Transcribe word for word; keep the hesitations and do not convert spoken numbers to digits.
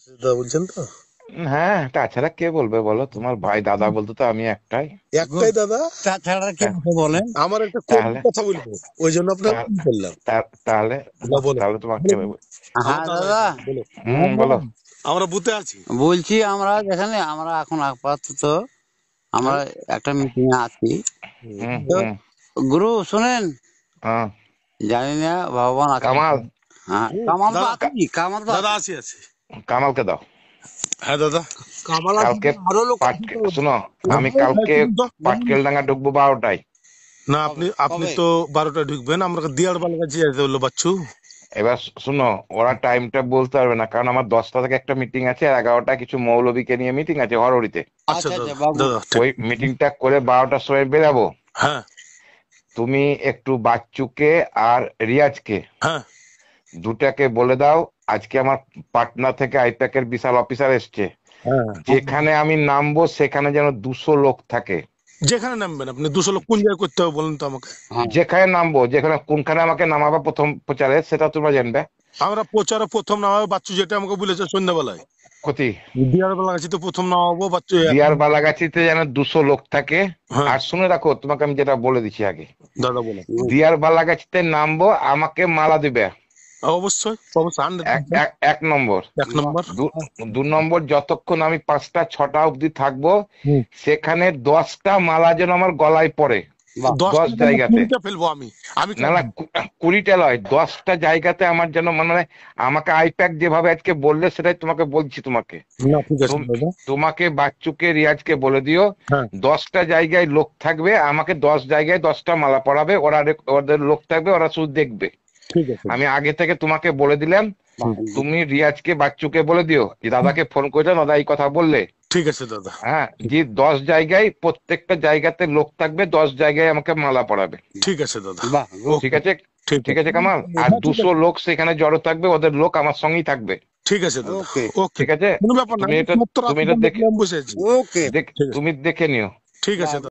দাদা বলছেন তো? হ্যাঁ, তাছাড়া কে বলবে বলো? তোমার ভাই দাদা বলতে তো আমি একটাই। একটাই দাদা। তাছাড়া কে তা- আছে বলেন? আমার একটা কঠিন তাহলে কথা বলবো, ওই জন্য আপনাকে তা- ফোন করলাম। তা- তাহলে না, বলো তাহলে তোমাকে কে বলো। বলবে? হ্যাঁ আমার দাদা দাদা, এখানে, বলো। হুম, বলো। আমরা বুথে আছি। বলছি আমরা যেখানে আমরা এখন আপাতত আমরা হ্যাঁ? একটা মিটিং এ আছি। হুম। হুম তো হুম গুরু শুনেন, হ্যাঁ, জানি না ভগবান আছে। কামাল হ্যাঁ, হুম, কামাল তো দাদা আছে, কামাল তো দাদা আছে। আছি আছি। কামালকে দাও। হ্যাঁ দাদা। কামাল আছে, কালকে আরো লোক পাট আছে তো। শুনো, আমি ওই ভাই কালকে শুনুন তো। পাটকেলডাঙ্গা ঢুকবো বারোটায়। না, কবে আপনি আপনি কবে? তো বারোটায় ঢুকবেন, আমরা দিয়ার বাল কাছে যেতে হলো বাচ্চু। এবার শুনো, ওরা টাইমটা বলতে পারবে না, কারণ আমার দশটা থেকে একটা মিটিং আছে, আর এগারোটা কিছু মৌলবীকে নিয়ে মিটিং আছে হরহরিতে। আচ্ছা আচ্ছা আচ্ছা দাদা, বাবু। দাদা ঠিক। ওই মিটিংটা করে বারোটার সময় বেরাবো। হ্যাঁ তুমি একটু বাচ্চুকে আর রিয়াজকে হ্যাঁ দুটাকে বলে দাও, আজকে আমার পাটনা থেকে আইপ্যাকের বিশাল অফিসার এসছে, হ্যাঁ। যেখানে আমি নামবো সেখানে যেন দুশো লোক থাকে। যেখানে নামবেন আপনি, দুশো লোক কোন জায়গায় করতে হবে বলুন তো আমাকে। হ্যাঁ যেখানে নামবো, যেখানে কোনখানে আমাকে নামাবে প্রথম প্রচারে সেটা তোমরা জানবে। আমরা প্রচারে প্রথম নামাবো বাচ্চু, যেটা আমাকে বলেছে সন্ধ্যাবেলায়। ক্ষতি দিয়ার বেলা কাছে তো প্রথম নামাবো বাচ্চু। দিয়ার বালাগাছিতে যেন দুশো লোক থাকে। হ্যাঁ আর শুনে রাখো, তোমাকে আমি যেটা বলে দিচ্ছি আগে, দাদা বলেন। হুম, দিয়ার বালাগাছিতে নামবো, আমাকে মালা দিবে। অবশ্যই অবশ্যই হান্ড্রেড এক এক এক নম্বর। এক নম্বর। দু দু নম্বর, যতক্ষণ আমি পাঁচটা ছটা অবধি থাকবো, হুম। সেখানে দশটা মালা যেন আমার গলায় পড়ে। বাহ, দশ দশ টাকা জায়গাতে, কুড়িটা ফেলবো আমি আমি না না, কু- কুড়িটা নয়, দশটা জায়গাতে আমার যেন মানে, আমাকে আইপ্যাক যেভাবে আজকে বললে সেটাই তোমাকে বলছি। তোমাকে না ঠিক আছে তুম- দাদা। তোমাকে বাচ্চুকে রিয়াজকে বলে দিও, হ্যাঁ দশটা জায়গায় লোক থাকবে, আমাকে দশ জায়গায় দশটা মালা পরাবে। ওরা রে- ওদের লোক থাকবে, ওরা শুধু দেখবে। ঠিক আছে। আমি আগে থেকে তোমাকে বলে দিলাম। বাহ, তুমি রিয়াজকে বাচ্চুকে বলে দিও যে দাদাকে ফোন করেছে, দাদা এই কথা বললে। ঠিক আছে দাদা। হ্যাঁ, যে দশ জায়গায় প্রত্যেকটা জায়গাতে লোক থাকবে, দশ জায়গায় আমাকে মালা পরাবে। ঠিক আছে দাদা। বাহ, ঠিক ওকে। আছে, ঠিক ঠিক আছে। আছে কামাল। আর হ্যাঁ, ঠিক দুশো আছে। লোক সেখানে জড়ো থাকবে, ওদের লোক আমার সঙ্গেই থাকবে। ঠিক আছে দাদা। ওকে ওকে, ঠিক আছে, কোনো ব্যাপার না, তুমি আমি এটা সত্তর তুমি আশি এটা জন দেখে দেখলে আমি বসে আছি। ওকে। দেখ- ঠিক আছে। তুমি দেখে নিও। ঠিক আছে বাহ। দাদা।